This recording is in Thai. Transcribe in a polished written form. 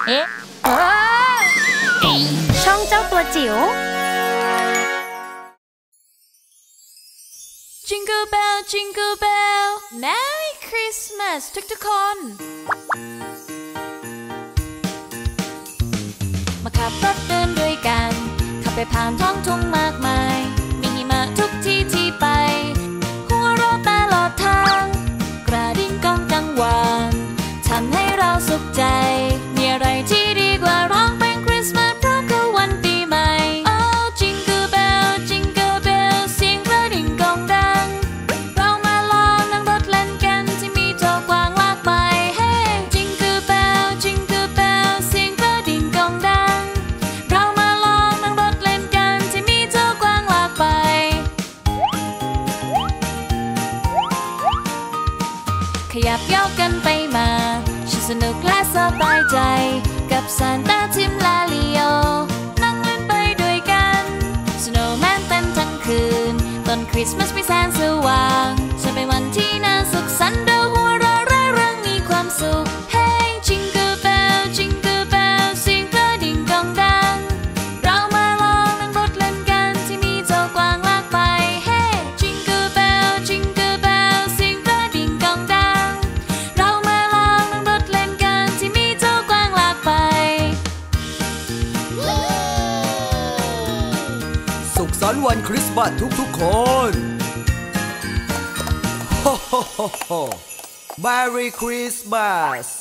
เอ๊ะช่องเจ้าตัวจิ๋ว Jingle Bell Jingle Bell Merry Christmas ทุกคนมาขับรถเดินด้วยกันขับไปผ่านท้องทุ่งมากมายมีหิมะทุกที่ที่ไปหัวเราะตลอดทางกระดิ่งก้องกังวานทำให้เราสุขใจมีอะไรที่ดีกว่าร้องเพลงคริสต์มาสเพราะคือวันปีใหม่ Oh Jingle Bell Jingle Bell เสียงกระดิ่งก้องดังเรามาลองนั่งรถเล่นกันที่มีโชว์กว้างมากมาย Hey Jingle Bell Jingle Bell เสียงกระดิ่งก้องดังเรามาลองนั่งรถเล่นกันที่มีโชว์กว้างมากมายขยับโยกกันไปมาสนุกและสบายใจกับซานต้าทิมและลีโอนั่งเล่นไปด้วยกันสโนว์แมนเต้นทั้งคืนต้นคริสต์มาสมีแสงสว่างจะเป็นวันที่น่าสุขสันต์เราหัวเราะร่าเริงมีความสุข Hey Jingle Bell Jingle Bell เสียงกระดิ่งก้องดังเรามาลองนั่งรถเล่นกันที่มีโชว์กว้างมากมาย Hey Jingle Bell Jingle Bell เสียงกระดิ่งก้องดังเรามาลองนั่งรถเล่นกันที่มีโชว์กว้างมากมายสุขสันต์วันคริสต์มาสทุกๆคนโฮโฮโฮโฮ Merry Christmas